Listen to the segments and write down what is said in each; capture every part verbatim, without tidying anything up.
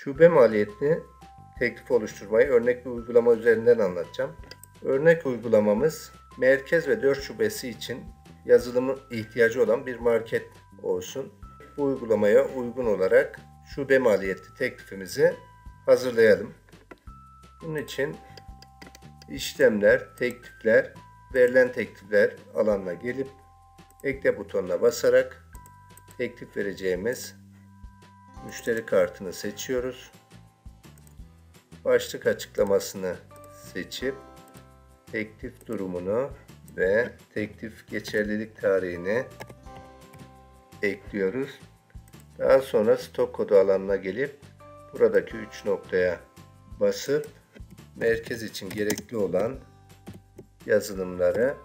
Şube maliyetli teklif oluşturmayı örnek bir uygulama üzerinden anlatacağım. Örnek uygulamamız merkez ve dört şubesi için yazılımı ihtiyacı olan bir market olsun. Bu uygulamaya uygun olarak şube maliyetli teklifimizi hazırlayalım. Bunun için işlemler, teklifler, verilen teklifler alanına gelip ekle butonuna basarak teklif vereceğimiz müşteri kartını seçiyoruz. Başlık açıklamasını seçip teklif durumunu ve teklif geçerlilik tarihini ekliyoruz. Daha sonra stok kodu alanına gelip buradaki üç noktaya basıp merkez için gerekli olan yazılımları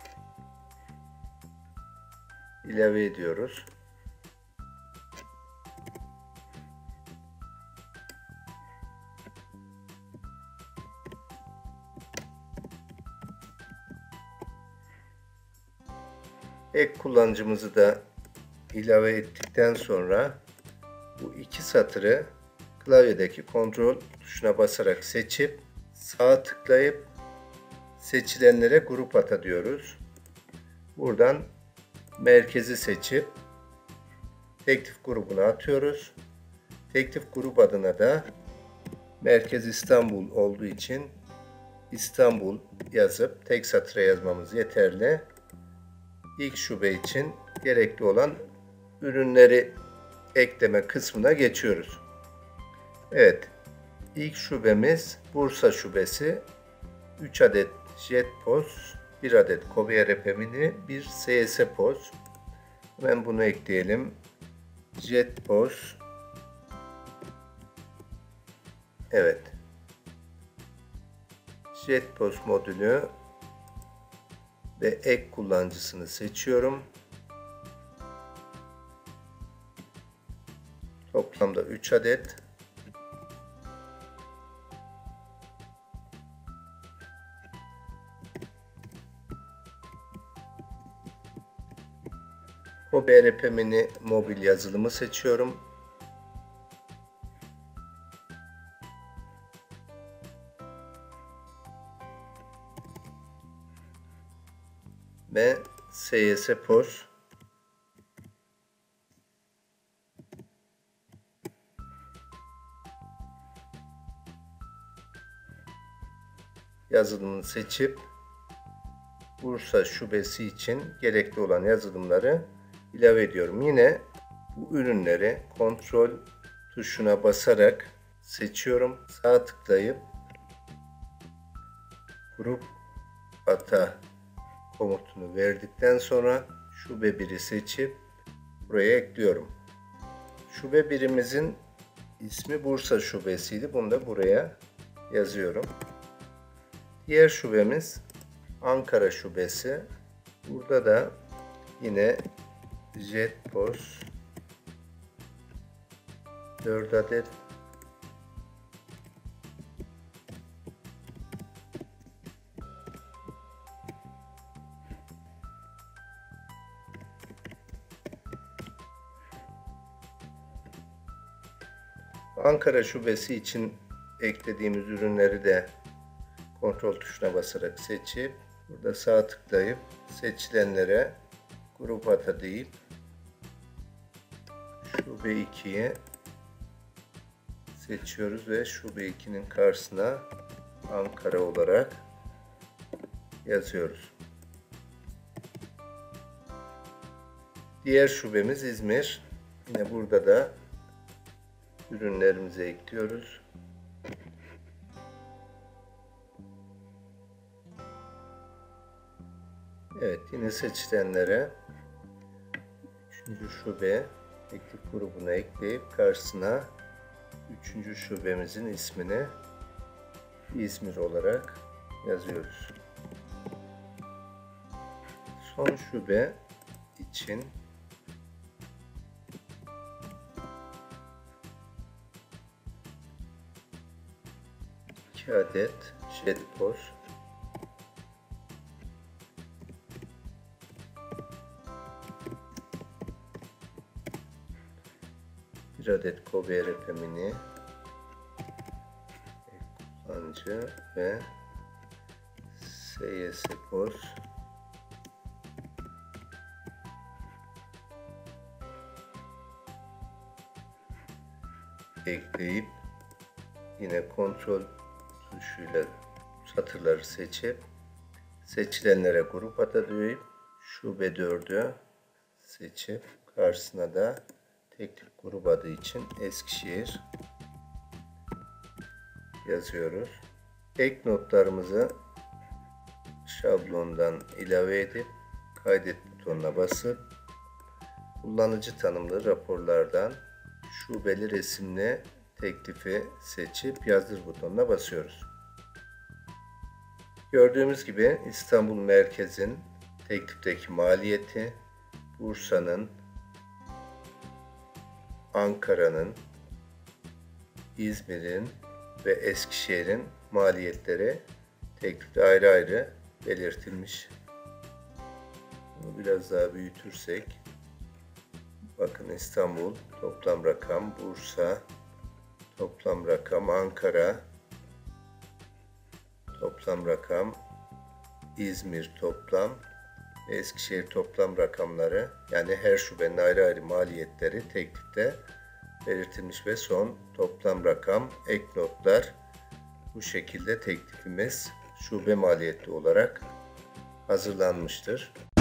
ilave ediyoruz. Ek kullanıcımızı da ilave ettikten sonra bu iki satırı klavyedeki kontrol tuşuna basarak seçip sağa tıklayıp seçilenlere grup ata diyoruz. Buradan merkezi seçip teklif grubuna atıyoruz. Teklif grup adına da Merkez İstanbul olduğu için İstanbul yazıp tek satıra yazmamız yeterli. İlk şube için gerekli olan ürünleri ekleme kısmına geçiyoruz. Evet, ilk şubemiz Bursa şubesi. üç adet JetPOS, bir adet Kobi E R P Mini, bir S S POS. Hemen bunu ekleyelim. JetPOS. Evet. JetPOS modülü ve ek kullanıcısını seçiyorum. Toplamda üç adet. Kobi E R P Mini mobil yazılımı seçiyorum. Ve S S POS. Yazılımını seçip Bursa şubesi için gerekli olan yazılımları ilave ediyorum. Yine bu ürünleri kontrol tuşuna basarak seçiyorum. Sağ tıklayıp grup ata komutunu verdikten sonra şube biri seçip buraya ekliyorum. Şube birimizin ismi Bursa şubesiydi. Bunu da buraya yazıyorum. Diğer şubemiz Ankara şubesi. Burada da yine JetPOS dört adet, Ankara şubesi için eklediğimiz ürünleri de kontrol tuşuna basarak seçip burada sağ tıklayıp seçilenlere grup ata deyip şube ikiyi seçiyoruz ve şube ikinin karşısına Ankara olarak yazıyoruz. Diğer şubemiz İzmir. Yine burada da ürünlerimizi ekliyoruz. Evet, yine seçilenlere üçüncü şube teklif grubuna ekleyip karşısına üçüncü şubemizin ismini İzmir olarak yazıyoruz. Son şube için iki adet JetPOS, bir adet Kobi E R P Mini, Sabancı ve Seyespor ekleyip yine kontrol tuşuyla satırları seçip seçilenlere grup ada deyip şube dördü seçip karşısına da teklif grup adı için Eskişehir yazıyoruz. Ek notlarımızı şablondan ilave edip kaydet butonuna basıp kullanıcı tanımlı raporlardan şubeli resimli teklifi seçip yazdır butonuna basıyoruz. Gördüğümüz gibi İstanbul merkezin teklifteki maliyeti, Bursa'nın, Ankara'nın, İzmir'in ve Eskişehir'in maliyetleri teklifte ayrı ayrı belirtilmiş. Bunu biraz daha büyütürsek, bakın İstanbul toplam rakam, Bursa toplam rakam, Ankara toplam rakam, İzmir toplam ve Eskişehir toplam rakamları, yani her şubenin ayrı ayrı maliyetleri teklifte belirtilmiş ve son toplam rakam, ek notlar bu şekilde teklifimiz şube maliyeti olarak hazırlanmıştır.